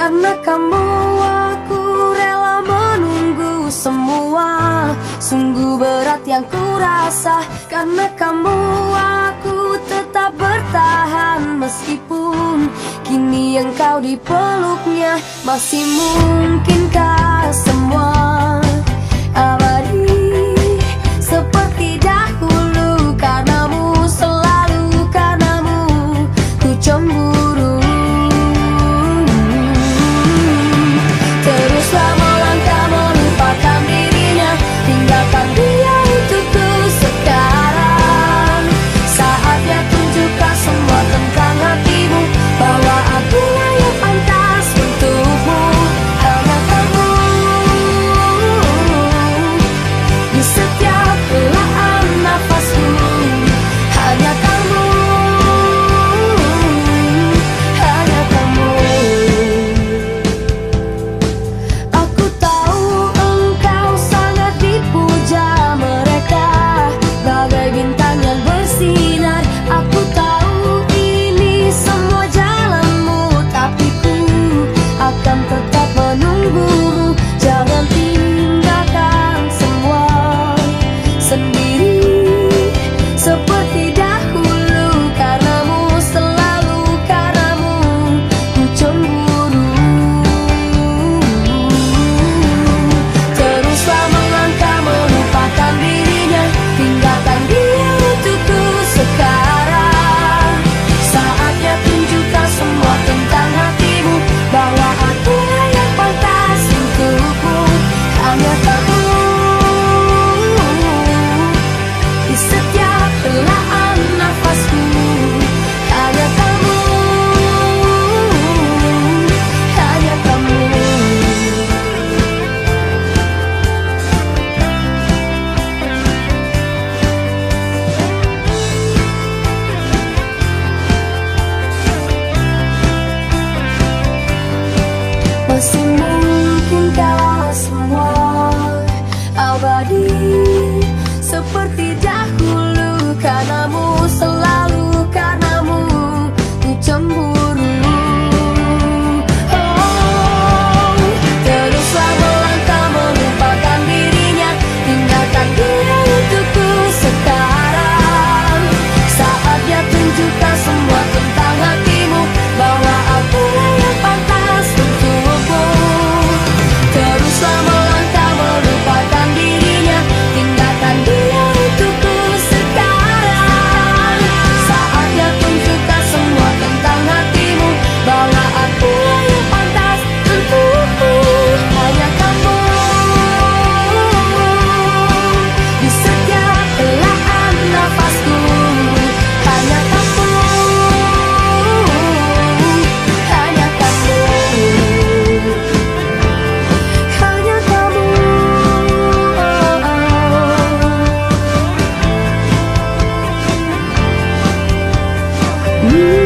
Karena kamu aku rela menunggu semua. Sungguh berat yang ku rasa. Karena kamu aku tetap bertahan. Meskipun kini engkau di peluknya. Masih mungkinkah semua abadi seperti dahulu? Karenamu, selalu karenamu ku cemburu. Teruslah melangkah melupakan dirinya. Tinggalkan dia untukku sekarang. Saatnya tunjukkan semua tentang hatimu, bahwa akulah yang pantas untukmu. Hanya kamu di setiap helaan nafasku. Hanya kamu, hanya kamu. Aku tahu engkau sangat dipuja mereka, bagai bintang yang bersinar. Aku tahu ini semua jalanmu, tapi ku akan tetap menunggumu. Jangan tinggalkan semua sendiri seperti dahulu. Karenamu, selalu karenamu ku cemburu. Teruslah melangkah melupakan dirinya. Tinggalkan dia untukku sekarang. Saatnya tunjukkan semua tentang hatimu, bahwa akulah yang pantas untukmu. Hanya kamu di setiap helaan nafasku. Hanya kamu, hanya kamu. Masih mungkinkah semua abadi seperti dahulu? Karenamu, selalu karenamu ku cemburu. Oh, teruslah melangkah melupakan dirinya. Tinggalkan dia untukku sekarang. Saatnya tunjukkan semua tentang hatimu, bahwa akulah yang pantas untukmu. Teruslah melangkah melupakan dirinya. Tinggalkan dia untukku sekarang. Saatnya tunjukkan semua tentang hatimu, bahwa akulah yang pantas untukmu. Hanya kamu di setiap helaan nafasku. Hanya kamu, hanya kamu, hanya kamu. Oh, oh.